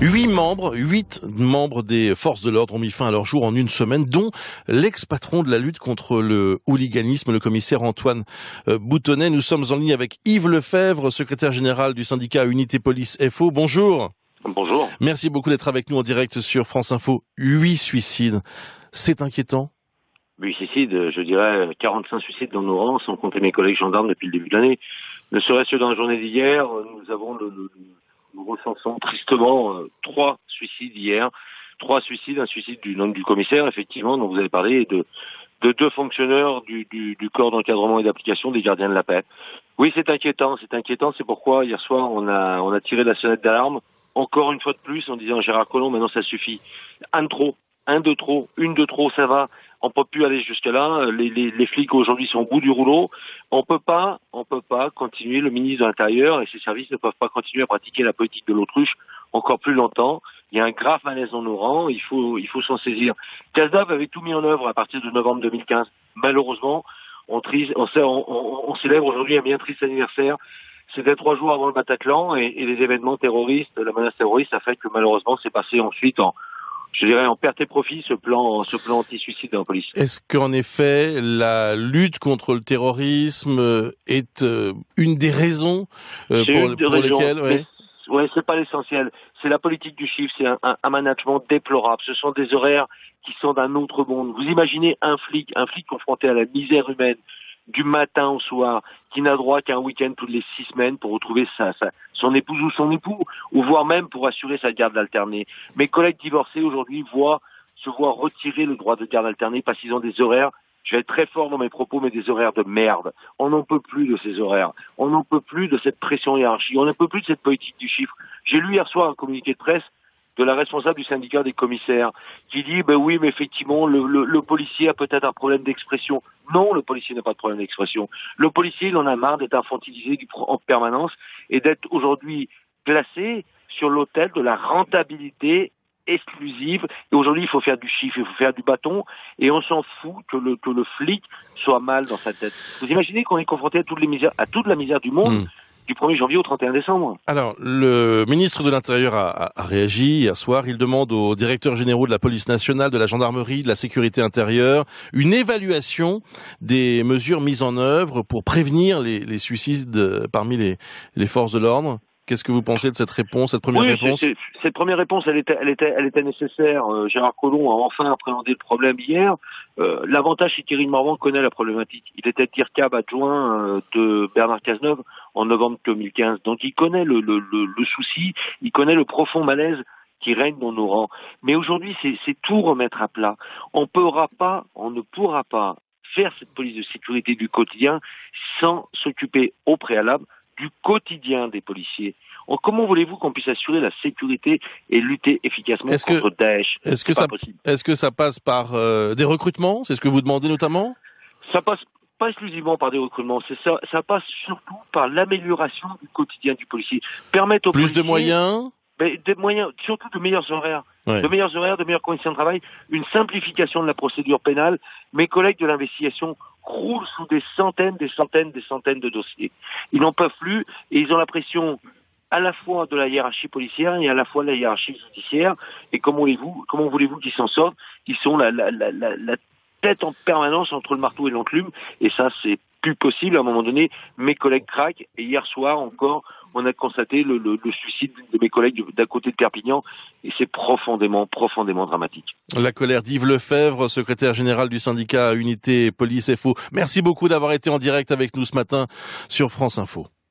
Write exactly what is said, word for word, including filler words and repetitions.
Huit membres, huit membres des forces de l'ordre ont mis fin à leur jour en une semaine, dont l'ex-patron de la lutte contre le hooliganisme, le commissaire Antoine Boutonnet. Nous sommes en ligne avec Yves Lefebvre, secrétaire général du syndicat Unité Police F O. Bonjour. Bonjour. Merci beaucoup d'être avec nous en direct sur France Info. Huit suicides, c'est inquiétant? Huit suicides, je dirais quarante-cinq suicides dans nos rangs, sans compter mes collègues gendarmes depuis le début de l'année. Ne serait-ce que dans la journée d'hier, nous avons le, le nous recensons tristement euh, trois suicides hier. Trois suicides, un suicide du nom du commissaire, effectivement, dont vous avez parlé, et de, de deux fonctionnaires du, du, du corps d'encadrement et d'application des gardiens de la paix. Oui, c'est inquiétant, c'est inquiétant, c'est pourquoi hier soir on a, on a tiré la sonnette d'alarme, encore une fois de plus, en disant Gérard Collomb, maintenant ça suffit. Un de trop, un de trop, une de trop, ça va. On peut plus aller jusqu'à là. Les, les, les flics aujourd'hui sont au bout du rouleau. On peut pas, on peut pas continuer. Le ministre de l'Intérieur et ses services ne peuvent pas continuer à pratiquer la politique de l'autruche encore plus longtemps. Il y a un grave malaise dans nos rangs. Il faut, il faut s'en saisir. Cazeneuve avait tout mis en œuvre à partir de novembre deux mille quinze. Malheureusement, on, trise, on, on, on, on célèbre aujourd'hui un bien triste anniversaire. C'était trois jours avant le Bataclan et, et les événements terroristes, la menace terroriste a fait que malheureusement c'est passé ensuite en je dirais en perte et profit, ce plan, ce plan anti-suicide de la police. Est-ce qu'en effet, la lutte contre le terrorisme est euh, une des raisons euh, pour, une des pour raisons, lesquelles... Ouais. Ouais, c'est pas l'essentiel. C'est la politique du chiffre, c'est un, un, un management déplorable. Ce sont des horaires qui sont d'un autre monde. Vous imaginez un flic, un flic confronté à la misère humaine, du matin au soir, qui n'a droit qu'à un week-end toutes les six semaines pour retrouver sa, sa, son épouse ou son époux, ou voire même pour assurer sa garde alternée. Mes collègues divorcés aujourd'hui voient, se voient retirer le droit de garde alternée parce qu'ils ont des horaires, je vais être très fort dans mes propos, mais des horaires de merde. On n'en peut plus de ces horaires. On n'en peut plus de cette pression hiérarchique. On n'en peut plus de cette politique du chiffre. J'ai lu hier soir un communiqué de presse de la responsable du syndicat des commissaires, qui dit, ben oui, mais effectivement, le, le, le policier a peut-être un problème d'expression. Non, le policier n'a pas de problème d'expression. Le policier, il en a marre d'être infantilisé en permanence et d'être aujourd'hui placé sur l'autel de la rentabilité exclusive. Et aujourd'hui, il faut faire du chiffre, il faut faire du bâton, et on s'en fout que le, que le flic soit mal dans sa tête. Vous imaginez qu'on est confronté à toutes les misères, à toute la misère du monde, mmh. du premier janvier au trente et un décembre. Alors, le ministre de l'Intérieur a, a, a réagi hier soir. Il demande aux directeurs généraux de la police nationale, de la gendarmerie, de la sécurité intérieure, une évaluation des mesures mises en œuvre pour prévenir les, les suicides parmi les, les forces de l'ordre. Qu'est-ce que vous pensez de cette réponse, cette première oui, réponse c'est, c'est, Cette première réponse, elle était, elle était, elle était nécessaire. Euh, Gérard Collomb a enfin appréhendé le problème hier. Euh, l'avantage, c'est qu'Éric Morvan connaît la problématique. Il était tir-cab adjoint euh, de Bernard Cazeneuve en novembre deux mille quinze. Donc il connaît le, le, le, le souci, il connaît le profond malaise qui règne dans nos rangs. Mais aujourd'hui, c'est, c'est tout remettre à plat. On pourra pas, on ne pourra pas faire cette police de sécurité du quotidien sans s'occuper au préalable du quotidien des policiers. Comment voulez-vous qu'on puisse assurer la sécurité et lutter efficacement est-ce contre que, Daesh? Est-ce que, ça, est-ce que ça passe par euh, des recrutements? C'est ce que vous demandez notamment? Ça passe pas exclusivement par des recrutements, c'est ça, ça passe surtout par l'amélioration du quotidien du policier. Permettre aux Plus policiers, de moyens ben, des moyens, surtout de meilleurs horaires. Ouais. De meilleurs horaires, de meilleures conditions de travail, une simplification de la procédure pénale. Mes collègues de l'investigation croulent sous des centaines, des centaines, des centaines de dossiers. Ils n'en peuvent plus et ils ont la pression à la fois de la hiérarchie policière et à la fois de la hiérarchie judiciaire. Et comment voulez-vous, comment voulez-vous qu'ils s'en sortent? Ils sont la, la, la, la, la tête en permanence entre le marteau et l'enclume. Et ça, c'est plus possible. À un moment donné, mes collègues craquent. Et hier soir encore, on a constaté le, le, le suicide de mes collègues d'à côté de Perpignan. Et c'est profondément, profondément dramatique. La colère d'Yves Lefebvre, secrétaire général du syndicat Unité Police F O. Merci beaucoup d'avoir été en direct avec nous ce matin sur France Info.